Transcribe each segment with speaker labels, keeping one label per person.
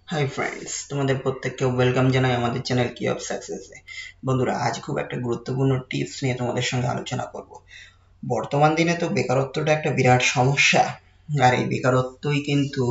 Speaker 1: Hi friends, তোমাদের প্রত্যেককে welcome জানাই আমাদের চ্যানেল কি অফ সাকসেসে। বন্ধুরা, আজ খুব একটা গুরুত্বপূর্ণ টিপস নিয়ে তোমাদের সঙ্গে আলোচনা করব। বর্তমান দিনে তো বেকারত্বটা একটা বিরাট সমস্যা। আর এই বেকারত্বই কিন্তু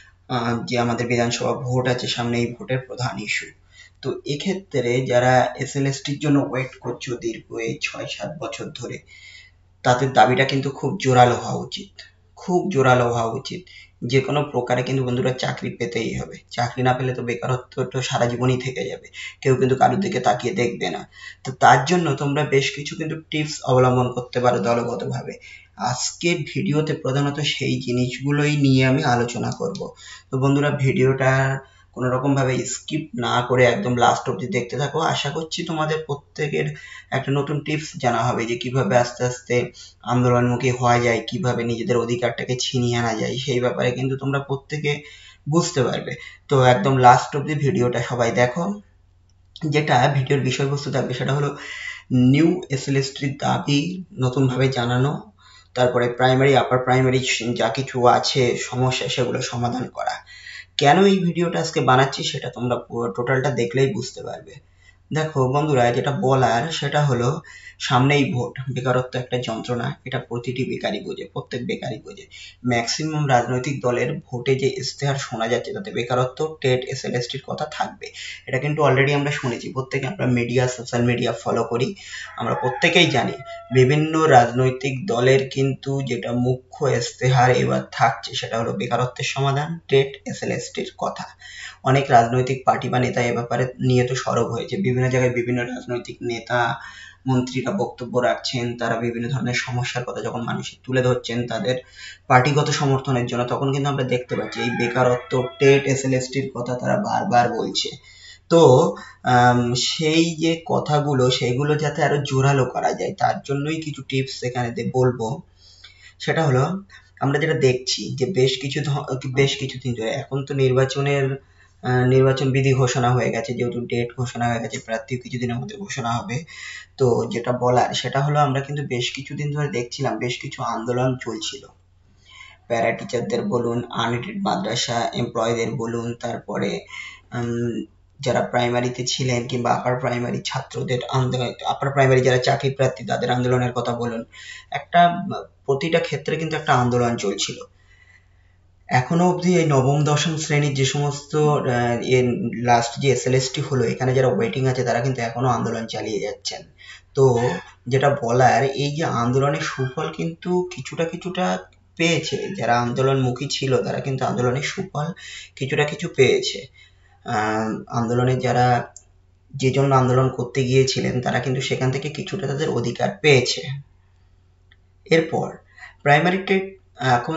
Speaker 1: যে আমাদের বিধানসভা ভোট আছে সামনে, এই ভোটের প্রধান ইস্যু। তো এক্ষেত্রে যারা এসএলএসটির জন্য ওয়েট করছো দীর্ঘ এই 6-7 বছর ধরে, তাদের দাবিটা কিন্তু খুব জোরালো হওয়া উচিত, খুব জোরালো হওয়া উচিত। যে কোনো প্রকারে কিন্তু বন্ধুরা চাকরি পেতেই হবে। চাকরি না পেলে তো বেকারত্ব তো সারা জীবনই থেকে যাবে, কেউ কিন্তু কারোর দিকে তাকিয়ে দেখবে না। তো তার জন্য তোমরা বেশ কিছু কিন্তু টিপস অবলম্বন করতে পারো দলগতভাবে। আজকের ভিডিওতে প্রধানত সেই জিনিসগুলোই নিয়ে আমি আলোচনা করব। তো বন্ধুরা, ভিডিওটা কোনো রকম ভাবে স্কিপ না করে একদম লাস্ট অবধি দেখতে থাকো। আশা করছি তোমাদের প্রত্যেকের একটা নতুন টিপস জানা হবে যে কিভাবে আস্তে আস্তে আন্দোলনমুখী হওয়া যায়, কিভাবে নিজেদের অধিকারটাকে ছিনিয়ে আনা যায়, সেই ব্যাপারে কিন্তু তোমরা প্রত্যেকে বুঝতে পারবে। তো একদম লাস্ট অবধি ভিডিওটা সবাই দেখো। যেটা ভিডিওর বিষয়বস্তু থাকবে সেটা হলো নিউ এসএলএসটির দাবি নতুনভাবে জানানো, তারপরে প্রাইমারি আপার প্রাইমারি যা কিছু আছে সমস্যা সেগুলো সমাধান করা। কেন এই ভিডিওটা আজকে বানাচ্ছি সেটা তোমরা টোটালটা দেখলেই বুঝতে পারবে। দেখো বন্ধুরা, যেটা বলার সেটা হলো, সামনেই ভোট। বেকারত্ব একটা যন্ত্রণা, এটা প্রতিটি বেকারই বোঝে, প্রত্যেক বেকারই বোঝে। ম্যাক্সিমাম রাজনৈতিক দলের ভোটে যে ইশতেহার শোনা যাচ্ছে তাতে বেকারত্ব, টেট, এসএলএসটির কথা থাকবে। এটা কিন্তু অলরেডি আমরা শুনেছি, প্রত্যেকে আমরা মিডিয়া, সোশ্যাল মিডিয়া ফলো করি, আমরা প্রত্যেকেই জানি বিভিন্ন রাজনৈতিক দলের কিন্তু যেটা মুখ্য ইশতেহার এবার থাকছে সেটা হলো বেকারত্বের সমাধান, টেট, এসএলএসটির কথা। অনেক রাজনৈতিক পার্টি বা নেতা এ ব্যাপারে নিয়ে তো সরব হয়েছে, বিভিন্ন জায়গায় বিভিন্ন রাজনৈতিক নেতা মন্ত্রীরা বক্তব্য রাখছেন, তারা বিভিন্ন ধরনের সমস্যার কথা যখন মানুষের তুলে ধরছেন তাদের পার্টিগত সমর্থনের জন্য, তখন কিন্তু আমরা দেখতে পাচ্ছি এই বেকারত্ব, টেট, এসএলএসটির কথা তারা বারবার বলছে। তো সেই যে কথাগুলো সেগুলো যাতে আরো জোরালো করা যায় তার জন্যই কিছু টিপস এখানে বলবো। সেটা হলো, আমরা যেটা দেখছি যে বেশ কিছুদিন ধরে, এখন তো নির্বাচন বিধি ঘোষণা হয়ে গেছে, যেহেতু ডেট ঘোষণা হয়ে গেছে, প্রার্থীও কিছুদিনের মধ্যে ঘোষণা হবে। তো যেটা বলার সেটা হলো, আমরা কিন্তু বেশ কিছুদিন ধরে দেখছিলাম বেশ কিছু আন্দোলন চলছিল। প্যারা টিচারদের বলুন, আনএডেড মাদ্রাসা এমপ্লয়ীদের বলুন, তারপরে যারা প্রাইমারিতে ছিলেন কিংবা আপার প্রাইমারি ছাত্রদের আন্দোলন, আপার প্রাইমারি যারা চাকরি প্রার্থী তাদের আন্দোলনের কথা বলুন। একটা প্রতিটা ক্ষেত্রে কিন্তু একটা আন্দোলন চলছিল। এখনো অবধি এই নবম দশম শ্রেণীর যে সমস্ত লাস্ট যে এসএলএসটি হলো, এখানে যারা ওয়েটিং আছে তারা কিন্তু এখনো আন্দোলন চালিয়ে যাচ্ছেন। তো যেটা বলার, এই যে আন্দোলনের সুফল কিন্তু কিছুটা কিছুটা পেয়েছে, যারা আন্দোলনমুখী ছিল তারা কিন্তু আন্দোলনের সুফল কিছুটা কিছু পেয়েছে। আন্দোলনে যারা যে জন্য আন্দোলন করতে গিয়েছিলেন তারা কিন্তু সেখান থেকে কিছুটা তাদের অধিকার পেয়েছে। এরপর প্রাইমারি টেট, এখন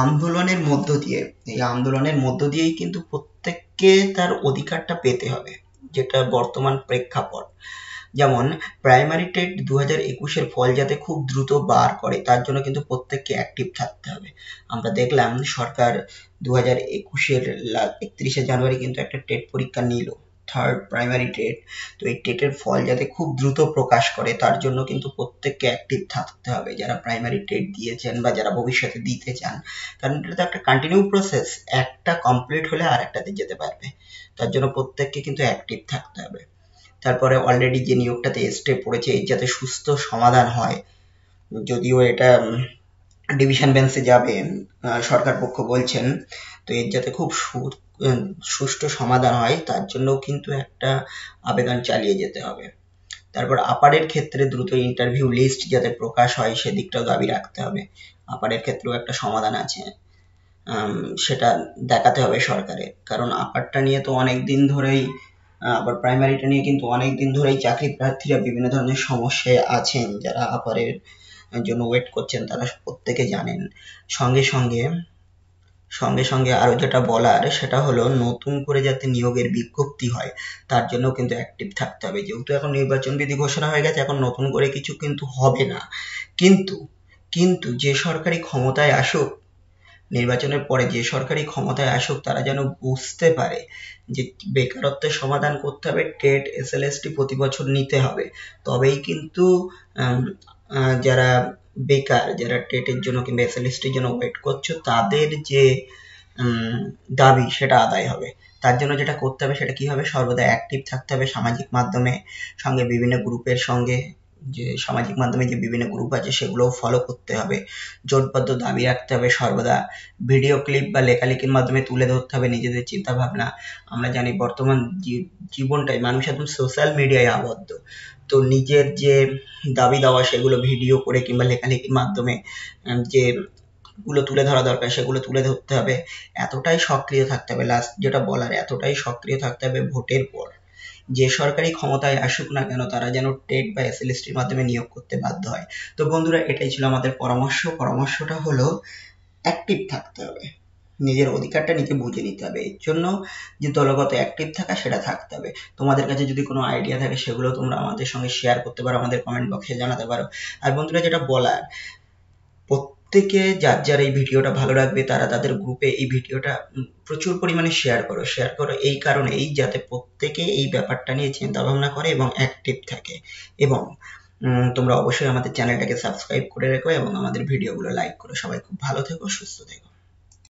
Speaker 1: এই আন্দোলনের মধ্য দিয়েই কিন্তু প্রত্যেককে তার অধিকারটা পেতে হবে, যেটা বর্তমান প্রেক্ষাপট। যেমন প্রাইমারি টেট 2021-এর ফল যাতে খুব দ্রুত বার করে তার জন্য কিন্তু প্রত্যেককে অ্যাক্টিভ থাকতে হবে। আমরা দেখলাম সরকার 2021-এর 31শে জানুয়ারি কিন্তু একটা টেট পরীক্ষা নিল, থার্ড প্রাইমারি টেট। তো এই টেটের ফল যাতে খুব দ্রুত প্রকাশ করে তার জন্য কিন্তু প্রত্যেককে অ্যাক্টিভ থাকতে হবে, যারা প্রাইমারি টেট দিয়েছেন বা যারা ভবিষ্যতে দিতে চান। কারণ এটা তো একটা কন্টিনিউ প্রসেস, একটা কমপ্লিট হলে আর একটাতে যেতে পারবে। তার জন্য প্রত্যেককে কিন্তু অ্যাক্টিভ থাকতে হবে। তারপরে অলরেডি যে নিয়োগটাতে এসটে পড়েছে এর যাতে সুস্থ সমাধান হয়, যদিও এটা ডিভিশন বেঞ্চে যাবে, সরকার পক্ষ বলছেন। তো এর যাতে খুব সুষ্ঠু সমাধান হয় তার জন্যও কিন্তু একটা আবেদন চালিয়ে যেতে হবে। তারপর আপারের ক্ষেত্রে দ্রুত ইন্টারভিউ লিস্ট যাতে প্রকাশ হয় সেদিকটাও দাবি রাখতে হবে। আপারের ক্ষেত্রেও একটা সমাধান আছে, সেটা দেখাতে হবে সরকারের। কারণ আপারটা নিয়ে তো অনেক দিন ধরেই, আবার প্রাইমারিটা নিয়ে কিন্তু অনেক দিন ধরেই চাকরি প্রার্থীরা বিভিন্ন ধরনের সমস্যায় আছেন। যারা আপারের জন্য ওয়েট করছেন তারা প্রত্যেকে জানেন। সঙ্গে সঙ্গে সঙ্গে সঙ্গে আরো যেটা বলার সেটা হলো, নতুন করে যাতে নিয়োগের বিজ্ঞপ্তি হয় তার জন্য কিন্তু অ্যাক্টিভ থাকতে হবে। যেহেতু এখন নির্বাচন বিধি ঘোষণা হয়ে গেছে, এখন নতুন করে কিছু কিন্তু হবে না। কিন্তু কিন্তু যে সরকারি ক্ষমতায় আসুক, নির্বাচনের পরে যে সরকারি ক্ষমতায় আসুক, তারা যেন বুঝতে পারে যে বেকারত্বের সমাধান করতে হবে, টেট, এসএলএসটি প্রতি বছর নিতে হবে। তবেই কিন্তু যারা বেকার, যারা টেটের জন্য কিংবা এসএলএসটির জন্য ওয়েট করছো, তাদের যে দাবি সেটা আদায় হবে। তার জন্য যেটা করতে হবে সেটা কি হবে, সর্বদা অ্যাক্টিভ থাকতে হবে সামাজিক মাধ্যমে, সঙ্গে বিভিন্ন গ্রুপের সঙ্গে, যে সামাজিক মাধ্যমে যে বিভিন্ন গ্রুপ আছে সেগুলোও ফলো করতে হবে, জোটবদ্ধ দাবি রাখতে হবে, সর্বদা ভিডিও ক্লিপ বা লেখালেখির মাধ্যমে তুলে ধরতে হবে নিজেদের চিন্তা ভাবনা। আমরা জানি বর্তমান জীবনটাই মানুষ একদম সোশ্যাল মিডিয়ায় আবদ্ধ, তো নিজের যে দাবি দাওয়া সেগুলো ভিডিও করে কিংবা লেখালেখির মাধ্যমে যে গুলো তুলে ধরা দরকার সেগুলো তুলে ধরতে হবে। এতটাই সক্রিয় থাকতে হবে, লাস্ট যেটা বলার, এতটাই সক্রিয় থাকতে হবে ভোটের পর যে সরকারি ক্ষমতায় আসুক না কেন তারা যেন টেট বা এসএলএসটির মাধ্যমে নিয়োগ করতে বাধ্য হয়। তো বন্ধুরা, এটাই ছিল আমাদের পরামর্শটা হলো অ্যাক্টিভ থাকতে হবে, নিজের অধিকারটা নিজে বুঝে নিতে হবে। এর জন্য যে দলগত অ্যাক্টিভ থাকা সেটা থাকতে হবে। তোমাদের কাছে যদি কোনো আইডিয়া থাকে সেগুলো তোমরা আমাদের সঙ্গে শেয়ার করতে পারো, আমাদের কমেন্ট বক্সে জানাতে পারো। আর বন্ধুরা, যেটা বলার, প্রত্যেকে যার এই ভিডিওটা ভালো লাগবে তারা তাদের গ্রুপে এই ভিডিওটা প্রচুর পরিমাণে শেয়ার করো এই কারণেই যাতে প্রত্যেকে এই ব্যাপারটা নিয়ে চিন্তা ভাবনা করে এবং অ্যাক্টিভ থাকে। এবং তোমরা অবশ্যই আমাদের চ্যানেলটাকে সাবস্ক্রাইব করে রেখো এবং আমাদের ভিডিওগুলো লাইক করো। সবাই খুব ভালো থেকো, সুস্থ থেকো।